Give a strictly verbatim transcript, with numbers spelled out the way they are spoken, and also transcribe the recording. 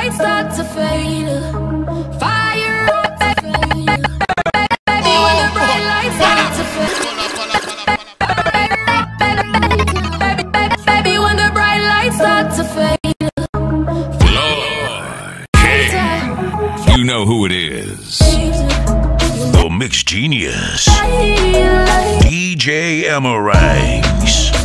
lights start to fade, fire up to fade. Baby, when the bright lights start to fade, baby, when the bright lights start to fade. Lord King, you know who it is. The Mix Genius, D J Emma Ranks.